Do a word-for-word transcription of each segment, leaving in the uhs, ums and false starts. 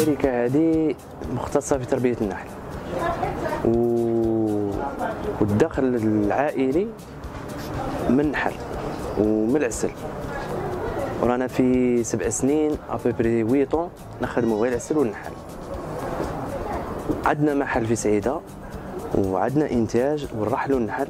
الشركه هذه مختصه في تربيه النحل و... والدخل العائلي من النحل ومن العسل. ورانا في سبع سنين ابري ويطون نخدموا غير العسل والنحل. عندنا محل في سعيده وعندنا انتاج ونرحلوا النحل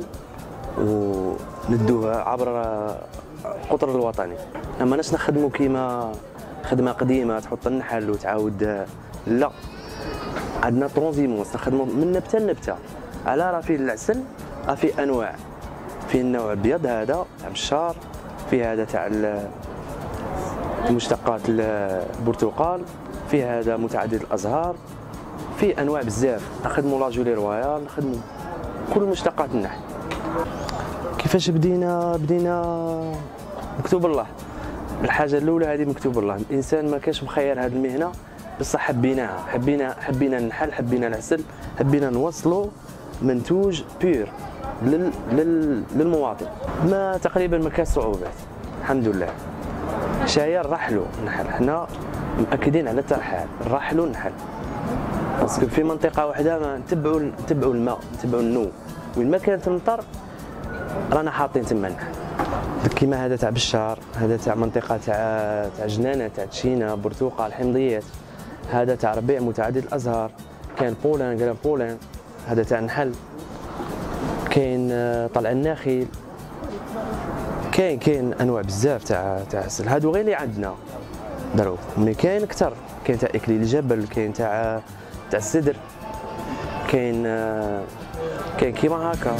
وندوه عبر القطر الوطني. ما ماناش نخدموا كيما خدمه قديمه تحط النحل وتعاود، لا، عندنا ترونزيمونس نخدموا من نبته لنبته. على راه فيه العسل راه فيه انواع، فيه النوع ابيض هذا تاع الشار، فيه هذا تاع المشتقات البرتقال، فيه هذا متعدد الازهار، فيه انواع بزاف. نخدموا لاجولي رويال، نخدموا كل مشتقات النحل. كيفاش بدينا؟ بدينا مكتوب الله. الحاجه الاولى هذه مكتوب الله. الانسان ما كانش مخير هذه المهنه، بصح حبيناها، حبينا حبينا النحل، حبينا العسل، حبينا نوصلوا منتوج بيور لل... لل... للمواطن. ما تقريبا ما كاش صعوبات الحمد لله. شاير رحلوا النحل، حنا مأكدين على الترحال، نرحلوا النحل باسكو في منطقه واحده ما نتبعوا نتبعوا الماء، نتبعوا النو، وين ما كانت المطر رانا حاطين تما النحل. كيما هذا تاع بشار، هذا تاع منطقه تاع تاع جنانه تاع تشينا، برتقال، حمضيات. هذا تاع ربيع متعدد الازهار، كاين بولان كران بولان، هذا تاع النحل، كاين طلع النخيل، كاين كاين انواع بزاف تاع تاع عسل. هادو غير اللي عندنا دروك، مي كاين اكثر، كاين تاع اكليل الجبل، كاين تاع تاع السدر، كاين كاين كيما هكا.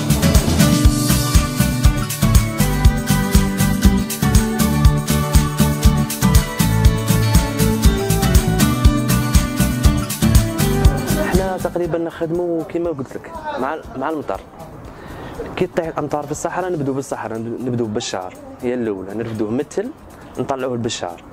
تقريبا نخدموا كما قلت لك مع مع المطر. كي تطيح الامطار في الصحراء نبداو بالصحراء، نبداو بالشهر هي الاولى، نرفدوه مثل نطلعوه بالشهر.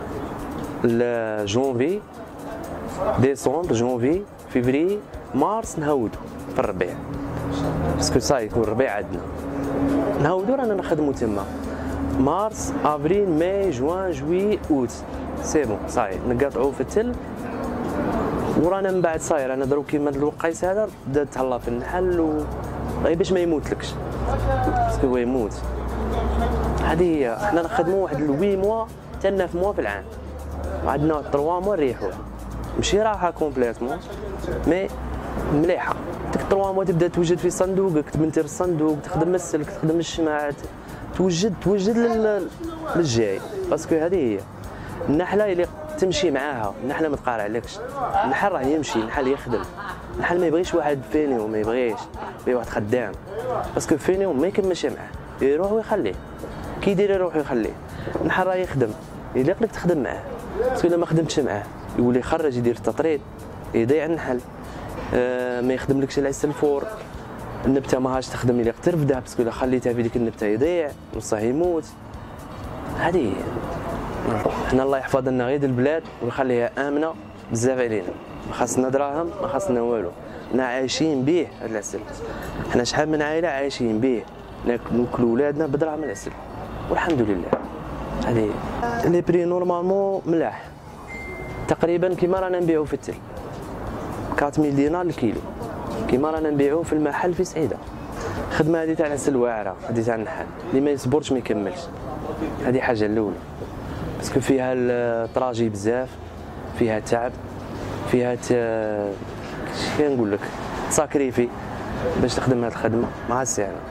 جونفي ديسمبر جونفي فيفري مارس نهودو في الربيع، باسكو صاي يكون الربيع عندنا نهودو رانا نخدموا تما. مارس افريل ماي جوان جوي اوت سي بون صاي نقاطعوا في التل. ورانا من بعد صاير انا دروك كيما الوقيس هذا بدا تهلا في النحل و غير باش ما يموتلكش، باسكو هو يموت. هذه هي، حنا نخدموا واحد ثمانية موا حتى تسعة موا في العام، وعندنا ثلاثة موا نريحوه، ماشي راحه كومبليتمون مي مليحه. ديك ثلاثة موا تبدا توجد في صندوقك، تبنتر الصندوق، تخدم السلك، تخدم الشماعات، توجد توجد للجاي، باسكو هذه هي النحله اللي تمشي معاها. النحله ما تقارع عليكش، النحل راه يمشي، النحل يخدم. النحل ما يبغيش واحد فينيو، ما يبغيش يبغي واحد خدام، باسكو فينيو ما يكملش معاه، يروح ويخليه. كي يدير يروح ويخليه. النحل راه يخدم، يليق لك تخدم معاه، باسكو الا ما خدمتش معاه يولي يخرج يدير التطريد، يضيع النحل. آه ما يخدملكش العسل الفور، النبته ماهاش تخدم، يليق ترفدها، باسكو الا خليتها في ديك النبته يضيع نصه يموت. هذه حنا الله يحفظ لنا غير البلاد ويخليها امنه بزاف علينا، ما خاصنا دراهم، ما خاصنا والو، حنا عايشين به هذا العسل. حنا شحال من عائله عايشين به، ناكلوا ولادنا بدراهم العسل والحمد لله. هذه لي بري نورمالمون ملاح، تقريبا كيما رانا نبيعوا في التل أربعمية دينار الكيلو، كيما رانا نبيعوا في المحل في سعيده. الخدمه هذه تاع العسل واعره، هذه تاع النحل اللي ما يصبرش ما يكملش. هذه حاجه الاولى، باسكو فيها الطراجي بزاف، فيها التعب، فيها ت... شنو نقول لك، تساكريفي باش تخدم هذه الخدمه مع السعر.